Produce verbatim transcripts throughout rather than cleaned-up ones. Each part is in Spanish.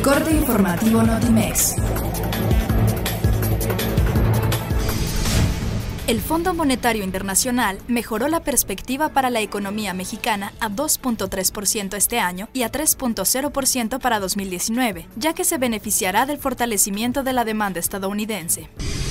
Corte informativo Notimex. El Fondo Monetario Internacional mejoró la perspectiva para la economía mexicana a dos punto tres por ciento este año y a tres punto cero por ciento para dos mil diecinueve, ya que se beneficiará del fortalecimiento de la demanda estadounidense.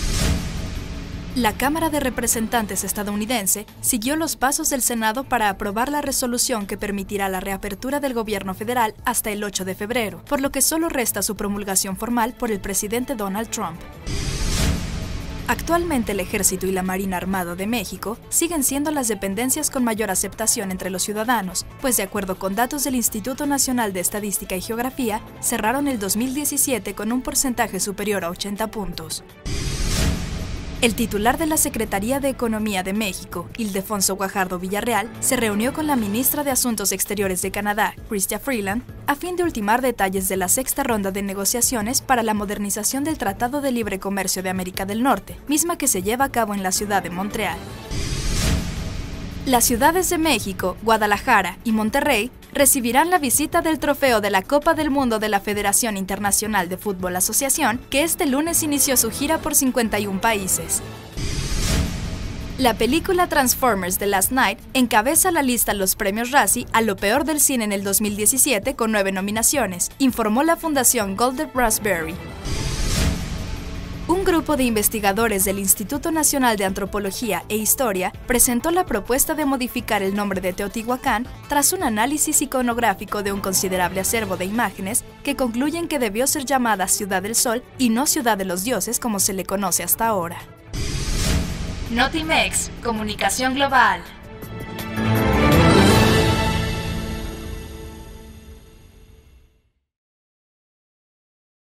La Cámara de Representantes estadounidense siguió los pasos del Senado para aprobar la resolución que permitirá la reapertura del gobierno federal hasta el ocho de febrero, por lo que solo resta su promulgación formal por el presidente Donald Trump. Actualmente el Ejército y la Marina Armada de México siguen siendo las dependencias con mayor aceptación entre los ciudadanos, pues de acuerdo con datos del Instituto Nacional de Estadística y Geografía, cerraron el dos mil diecisiete con un porcentaje superior a ochenta puntos. El titular de la Secretaría de Economía de México, Ildefonso Guajardo Villarreal, se reunió con la ministra de Asuntos Exteriores de Canadá, Chrystia Freeland, a fin de ultimar detalles de la sexta ronda de negociaciones para la modernización del Tratado de Libre Comercio de América del Norte, misma que se lleva a cabo en la ciudad de Montreal. Las ciudades de México, Guadalajara y Monterrey recibirán la visita del trofeo de la Copa del Mundo de la Federación Internacional de Fútbol Asociación, que este lunes inició su gira por cincuenta y un países. La película Transformers: The Last Knight encabeza la lista Los Premios Razzie a lo peor del cine en el dos mil diecisiete con nueve nominaciones, informó la Fundación Golden Raspberry. Un grupo de investigadores del Instituto Nacional de Antropología e Historia presentó la propuesta de modificar el nombre de Teotihuacán tras un análisis iconográfico de un considerable acervo de imágenes que concluyen que debió ser llamada Ciudad del Sol y no Ciudad de los Dioses como se le conoce hasta ahora. Notimex, Comunicación Global.